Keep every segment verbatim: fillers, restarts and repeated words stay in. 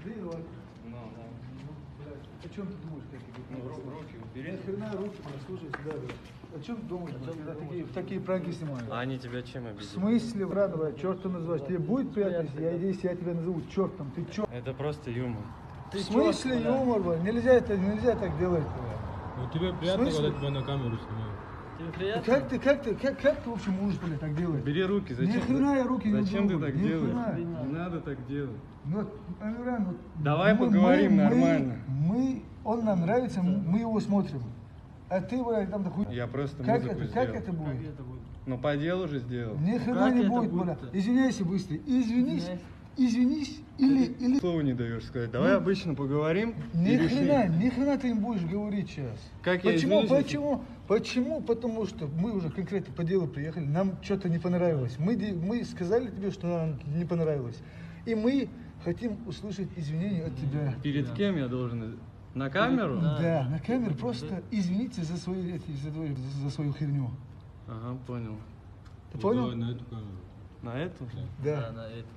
Привет. Ну, да. Ну, блядь, о чем ты думаешь, как я Ну, говорю? ру- руки убери. Ни хрена руки, блядь, слушай сюда, блядь. О чем ты думаешь, блядь, когда такие, такие пранки снимают? А они тебя чем В обидели? смысле, брат, блядь, черт ты называешь? Тебе будет приятно, если я, если я тебя назову чертом? Ты черт? Это просто юмор. В смысле юмор, блядь? Нельзя это, нельзя так делать, блядь. Ну тебе приятно, смысле? когда тебя на камеру снимают? Тебе Ну, приятно? Как ты, как ты, как, как ты вообще можешь, блядь, так делать? Бери руки, Ни зачем? хрена я руки не Зачем ты уберу, так ни делаешь? хрена. Не надо так делать. Ну, Амиран, вот Давай поговорим нормально. Мы, мы, он нам нравится, мы его смотрим. А ты, блядь, там такой... Я просто Как музыку это, сделал. как это будет? Как это будет? Ну по делу же сделал. Ни хрена Как не это будет, будет-то? блядь. Извиняйся быстро. Извинись, Извиняйся. извинись, или, или... Слова не даешь сказать. Давай Ну, обычно поговорим. Ни и хрена, решим. ни хрена ты им будешь говорить сейчас. Как я Почему, извинюсь, если- почему, почему? Потому что мы уже конкретно по делу приехали, нам что-то не понравилось. Мы, де- мы сказали тебе, что нам не понравилось. И мы хотим услышать извинения от тебя. Перед кем я должен? На камеру? Да, Да. на камеру просто извините за свою, эти, за, твою, за свою херню. Ага, понял. Ты Ну, понял? Давай на эту камеру. На эту? Да, Да. на это.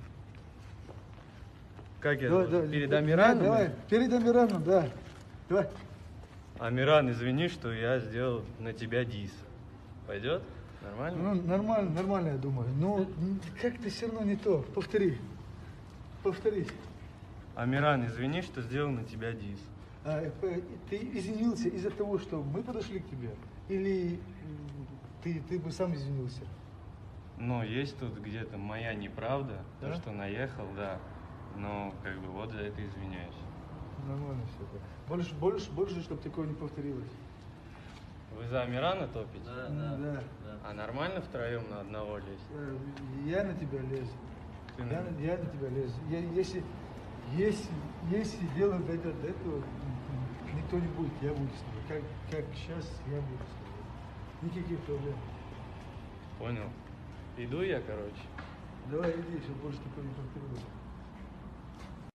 Как я Давай, должен? давай. Перед Да, Амираном? Давай, перед Амираном, да. Давай. Амиран, извини, что я сделал на тебя дис. Пойдет? Нормально? Ну, нормально, нормально, я думаю. Но м, как-то все равно не то. Повтори. Повтори. Амиран, извини, что сделал на тебя дис. А, э, п- ты извинился из-за того, что мы подошли к тебе? Или м, ты, ты бы сам извинился? Но есть тут где-то моя неправда, Да? то, что наехал, да. Но как бы вот за это извиняюсь. Нормально все это. Больше, больше, больше, чтобы такое не повторилось. Вы за Амирана топите? Да, М, да. да. да. А нормально втроем на одного лезть? Э, Я на тебя лезу. Ты Я, на- на- я на тебя лезу. Я, если, если, если дело дойдет до этого, м, никто не будет, я буду с тобой. Как, как сейчас я буду с тобой. Никаких проблем. Понял. Иду я, короче. Давай иди, чтобы больше такое не повторилось.